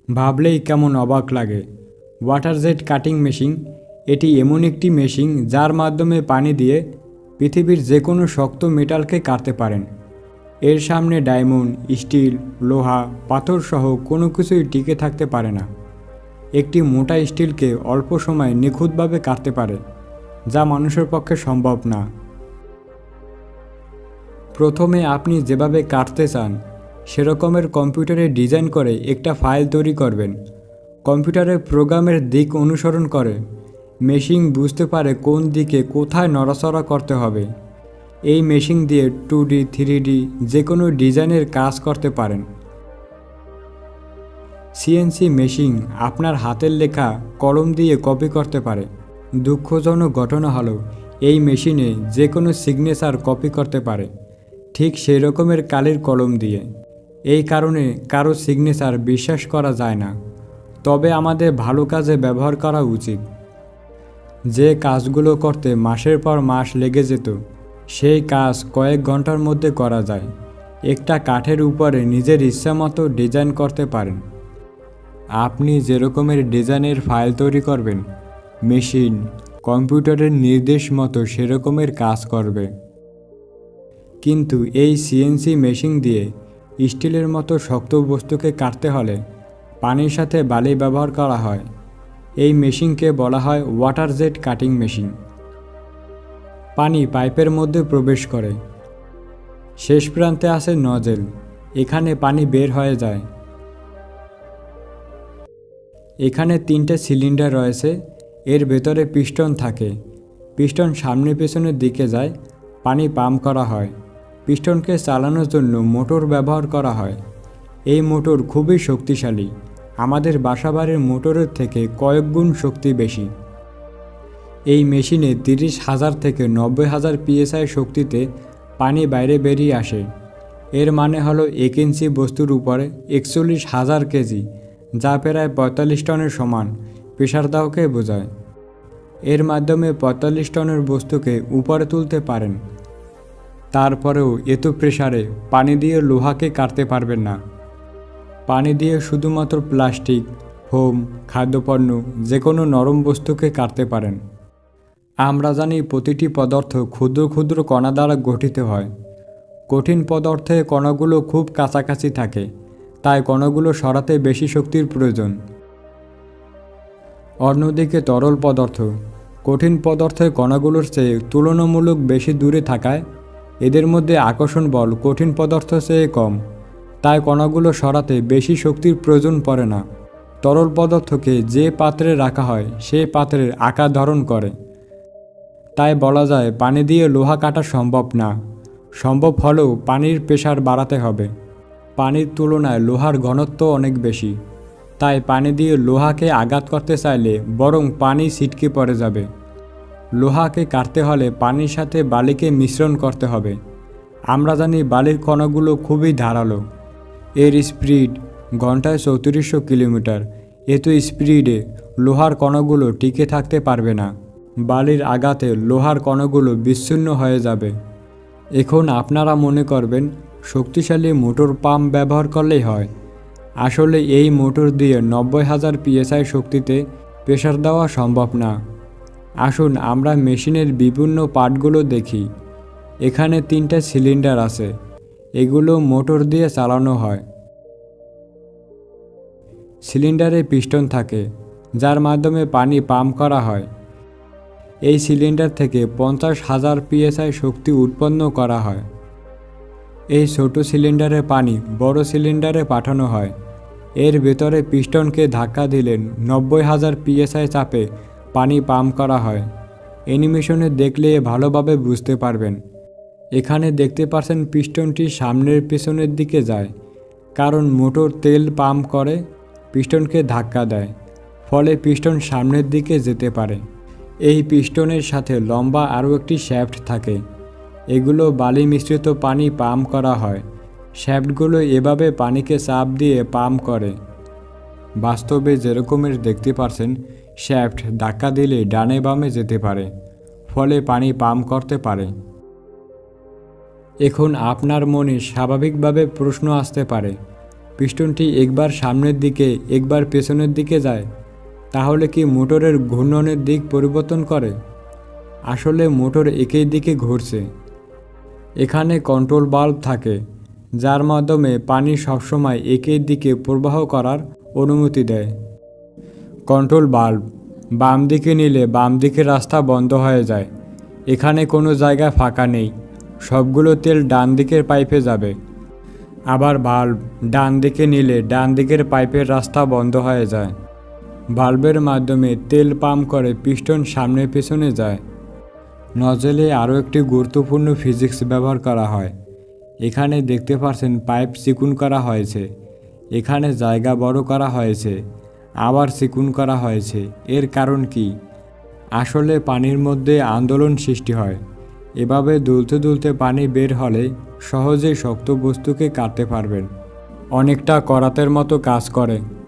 ভাবলেই কেমন অবাক লাগে। ওয়াটার জেট কাটিং মেশিন এটি এমন একটি মেশিন যার মাধ্যমে পানি দিয়ে পৃথিবীর যে কোনো শক্ত মেটালকে কাটতে পারেন। এর সামনে ডায়মন্ড, স্টিল, লোহা, পাথর সহ কোনো কিছুই টিকে থাকতে পারে না। একটি মোটা স্টিলকে অল্প সময়ে নিখুঁতভাবে কাটতে পারে, যা মানুষের পক্ষে সম্ভব না। প্রথমে আপনি যেভাবে কাটতে চান সেরকমের কম্পিউটারে ডিজাইন করে একটা ফাইল তৈরি করবেন। কম্পিউটারের প্রোগ্রামের দিক অনুসরণ করে মেশিন বুঝতে পারে কোন দিকে কোথায় নড়াচড়া করতে হবে। এই মেশিন দিয়ে 2D, 3D যে কোনো ডিজাইনের কাজ করতে পারেন। সিএনসি মেশিন আপনার হাতের লেখা কলম দিয়ে কপি করতে পারে। দুঃখজনক ঘটনা হলো এই মেশিনে যে কোনো সিগনেচার কপি করতে পারে, ঠিক সেই রকমের কালির কলম দিয়ে। এই কারণে কারো সিগনেচার বিশ্বাস করা যায় না। তবে আমাদের ভালো কাজে ব্যবহার করা উচিত। যে কাজগুলো করতে মাসের পর মাস লেগে যেত, সেই কাজ কয়েক ঘন্টার মধ্যে করা যায়। একটা কাঠের উপরে নিজের ইচ্ছামতো ডিজাইন করতে পারেন। আপনি যে রকমের ডিজাইনের ফাইল তৈরি করবেন, মেশিন কম্পিউটারের নির্দেশ মতো সেরকমের কাজ করবে। কিন্তু এই সিএনসি মেশিন দিয়ে স্টিলের মতো শক্ত বস্তুকে কাটতে হলে পানির সাথে বালি ব্যবহার করা হয়। এই মেশিনকে বলা হয় ওয়াটার জেট কাটিং মেশিন। পানি পাইপের মধ্যে প্রবেশ করে। শেষ প্রান্তে আছে নজেল, এখানে পানি বের হয়ে যায়। এখানে 3টে সিলিন্ডার রয়েছে, এর ভেতরে পিস্টন থাকে। পিস্টন সামনে পেছনের দিকে যায়, পানি পাম্প করা হয়। পিস্টনকে চালানোর জন্য মোটর ব্যবহার করা হয়। এই মোটর খুবই শক্তিশালী, আমাদের বাসাবাড়ির মোটরের থেকে কয়েক গুণ শক্তি বেশি। এই মেশিনে 30,000 থেকে 90,000 PSI শক্তিতে পানি বাইরে বেরিয়ে আসে। এর মানে হলো 1 ইঞ্চি বস্তুর উপরে 41,000 কেজি, যা প্রায় 45 টনের সমান প্রেসার দাওকে বোঝায়। এর মাধ্যমে 45 টনের বস্তুকে উপরে তুলতে পারেন। তারপরেও এত প্রেসারে পানি দিয়ে লোহাকে কাটতে পারবেন না। পানি দিয়ে শুধুমাত্র প্লাস্টিক, ফোম, খাদ্যপণ্য যে কোনো নরম বস্তুকে কাটতে পারেন। আমরা জানি প্রতিটি পদার্থ ক্ষুদ্র ক্ষুদ্র কণা দ্বারা গঠিত হয়। কঠিন পদার্থে কণাগুলো খুব কাছাকাছি থাকে, তাই কণাগুলো সরাতে বেশি শক্তির প্রয়োজন। অন্যদিকে তরল পদার্থ কঠিন পদার্থের কণাগুলোর চেয়ে তুলনামূলক বেশি দূরে থাকায় এদের মধ্যে আকর্ষণ বল কঠিন পদার্থ চেয়ে কম, তাই কণাগুলো সরাতে বেশি শক্তির প্রয়োজন পড়ে না। তরল পদার্থকে যে পাত্রে রাখা হয় সেই পাত্রের আকার ধারণ করে। তাই বলা যায় পানি দিয়ে লোহা কাটা সম্ভব না। সম্ভব হলেও পানির প্রেসার বাড়াতে হবে। পানির তুলনায় লোহার ঘনত্ব অনেক বেশি, তাই পানি দিয়ে লোহাকে আঘাত করতে চাইলে বরং পানি ছিটকে পড়ে যাবে। লোহাকে কাটতে হলে পানির সাথে বালিকে মিশ্রণ করতে হবে। আমরা জানি বালির কণাগুলো খুবই ধারালো। এর স্পিড ঘন্টায় 3400 কিলোমিটার। এত স্পিডে লোহার কণাগুলো টিকে থাকতে পারবে না। বালির আঘাতে লোহার কণাগুলো বিচ্ছিন্ন হয়ে যাবে। এখন আপনারা মনে করবেন শক্তিশালী মোটর পাম্প ব্যবহার করলেই হয়। আসলে এই মোটর দিয়ে 90,000 PSI শক্তিতে প্রেসার দেওয়া সম্ভব না। আসুন আমরা মেশিনের বিভিন্ন পার্টগুলো দেখি। এখানে 3টা সিলিন্ডার আছে, এগুলো মোটর দিয়ে চালানো হয়। সিলিন্ডারে পিস্টন থাকে, যার মাধ্যমে পানি পাম্প করা হয়। এই সিলিন্ডার থেকে 50,000 PSI শক্তি উৎপন্ন করা হয়। এই ছোট সিলিন্ডারে পানি বড় সিলিন্ডারে পাঠানো হয়। এর ভেতরে পিস্টনকে ধাক্কা দিলে 90,000 PSI চাপে পানি পাম্প করা হয়। অ্যানিমেশনে দেখলে ভালোভাবে বুঝতে পারবেন। এখানে দেখতে পাচ্ছেন পিস্টনটি সামনের পেছনের দিকে যায়, কারণ মোটর তেল পাম্প করে পিস্টনকে ধাক্কা দেয়, ফলে পিস্টন সামনের দিকে যেতে পারে। এই পিস্টনের সাথে লম্বা আরও একটি শ্যাফট থাকে, এগুলো বালি মিশ্রিত পানি পাম্প করা হয়। শ্যাফটগুলো এভাবে পানিকে চাপ দিয়ে পাম্প করে। বাস্তবে যেরকমের দেখতে পাচ্ছেন, শ্যাফট ধাক্কা দিলে ডানে বামে যেতে পারে, ফলে পানি পাম্প করতে পারে। এখন আপনার মনে স্বাভাবিকভাবে প্রশ্ন আসতে পারে, পিস্টনটি একবার সামনের দিকে একবার পেছনের দিকে যায়, তাহলে কি মোটরের ঘূর্ণনের দিক পরিবর্তন করে? আসলে মোটর একই দিকে ঘুরছে। এখানে কন্ট্রোল বাল্ব থাকে, যার মাধ্যমে পানি সবসময় একই দিকে প্রবাহ করার অনুমতি দেয়। কন্ট্রোল বাল্ব বাম দিকে নিলে বাম দিকের রাস্তা বন্ধ হয়ে যায়। এখানে কোনো জায়গা ফাঁকা নেই, সবগুলো তেল ডান দিকের পাইপে যাবে। আবার বাল্ব ডান দিকে নিলে ডান দিকের পাইপের রাস্তা বন্ধ হয়ে যায়। বাল্বের মাধ্যমে তেল পাম্প করে পিস্টন সামনে পেছনে যায়। নজলে আরও একটি গুরুত্বপূর্ণ ফিজিক্স ব্যবহার করা হয়। এখানে দেখতে পাচ্ছেন পাইপ চিকুন করা হয়েছে, এখানে জায়গা বড় করা হয়েছে, আবার চিকুন করা হয়েছে। এর কারণ কি? আসলে পানির মধ্যে আন্দোলন সৃষ্টি হয়। এভাবে দুলতে দুলতে পানি বের হলে সহজেই শক্ত বস্তুকে কাটতে পারবেন। অনেকটা করাতের মতো কাজ করে।